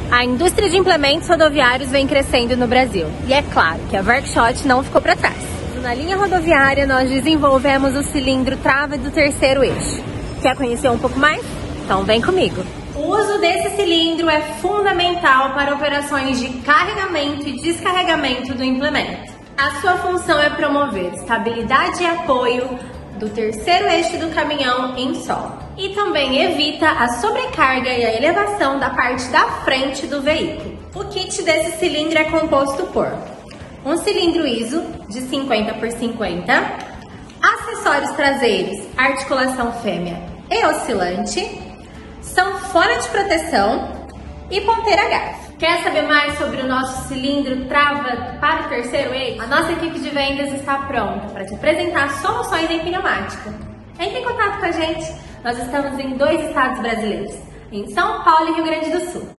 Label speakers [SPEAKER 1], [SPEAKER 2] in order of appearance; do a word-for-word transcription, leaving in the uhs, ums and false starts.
[SPEAKER 1] A indústria de implementos rodoviários vem crescendo no Brasil. E é claro que a Workshop não ficou para trás. Na linha rodoviária, nós desenvolvemos o cilindro trava do terceiro eixo. Quer conhecer um pouco mais? Então vem comigo! O uso desse cilindro é fundamental para operações de carregamento e descarregamento do implemento. A sua função é promover estabilidade e apoio do terceiro eixo do caminhão em solo e também evita a sobrecarga e a elevação da parte da frente do veículo. O kit desse cilindro é composto por um cilindro I S O de cinquenta por cinquenta, acessórios traseiros, articulação fêmea e oscilante, sanfona de proteção e ponteira garfo. Quer saber mais sobre o nosso cilindro trava para o terceiro eixo? A nossa equipe de vendas está pronta para te apresentar soluções em pneumática. Entre em contato com a gente. Nós estamos em dois estados brasileiros, em São Paulo e Rio Grande do Sul.